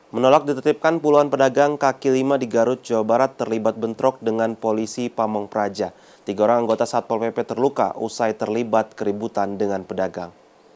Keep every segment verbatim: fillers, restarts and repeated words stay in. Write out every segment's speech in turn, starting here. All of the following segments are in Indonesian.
Menolak ditertibkan puluhan pedagang kaki lima di Garut, Jawa Barat terlibat bentrok dengan polisi Pamong Praja. Tiga orang anggota Satpol P P terluka usai terlibat keributan dengan pedagang.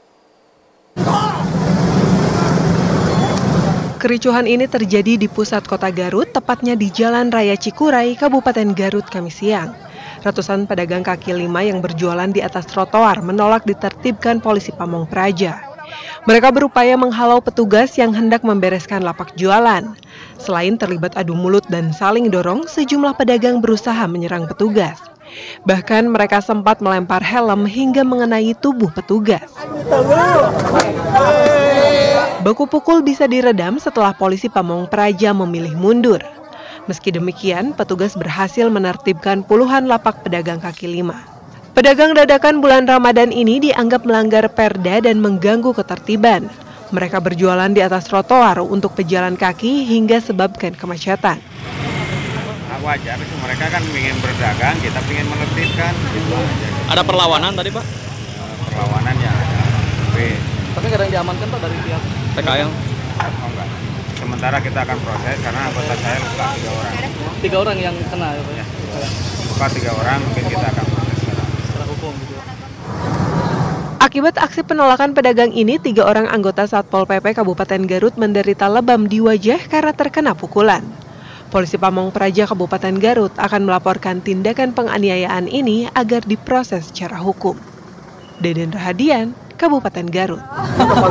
Kericuhan ini terjadi di pusat kota Garut, tepatnya di Jalan Raya Cikuray, Kabupaten Garut, Kamis siang. Ratusan pedagang kaki lima yang berjualan di atas trotoar menolak ditertibkan polisi Pamong Praja. Mereka berupaya menghalau petugas yang hendak membereskan lapak jualan. Selain terlibat adu mulut dan saling dorong, sejumlah pedagang berusaha menyerang petugas. Bahkan mereka sempat melempar helm hingga mengenai tubuh petugas. Baku pukul bisa diredam setelah polisi Pamong Praja memilih mundur. Meski demikian, petugas berhasil menertibkan puluhan lapak pedagang kaki lima. Pedagang dadakan bulan Ramadan ini dianggap melanggar perda dan mengganggu ketertiban. Mereka berjualan di atas trotoar untuk pejalan kaki hingga sebabkan kemacetan. Wajar, mereka kan ingin berdagang, kita ingin menertibkan. Gitu aja. Ada perlawanan tadi, Pak? Perlawanan ya ada. Tapi, Tapi kadang diamankan, Pak, dari pihak P K L? Oh enggak. Sementara kita akan proses karena anggota saya luka tiga orang. Tiga orang yang kena ya, Pak? Ya. Luka tiga orang, mungkin kita akan proses sekarang. Secara hukum gitu. Akibat aksi penolakan pedagang ini, tiga orang anggota Satpol P P Kabupaten Garut menderita lebam di wajah karena terkena pukulan. Polisi Pamong Praja Kabupaten Garut akan melaporkan tindakan penganiayaan ini agar diproses secara hukum. Deden Rahadian, Kabupaten Garut.